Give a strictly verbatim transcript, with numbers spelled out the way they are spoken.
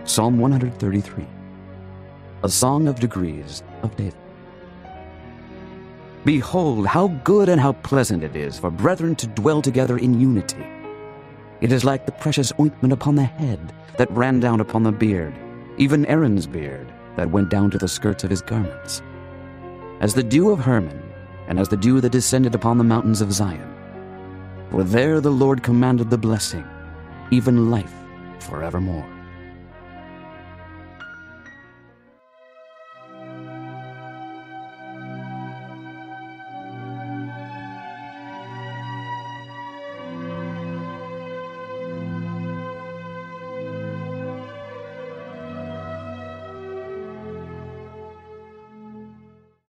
Psalm one thirty-three, a song of degrees of David. Behold, how good and how pleasant it is for brethren to dwell together in unity. It is like the precious ointment upon the head that ran down upon the beard, even Aaron's beard that went down to the skirts of his garments. As the dew of Hermon, and as the dew that descended upon the mountains of Zion. For there the Lord commanded the blessing, even life forevermore.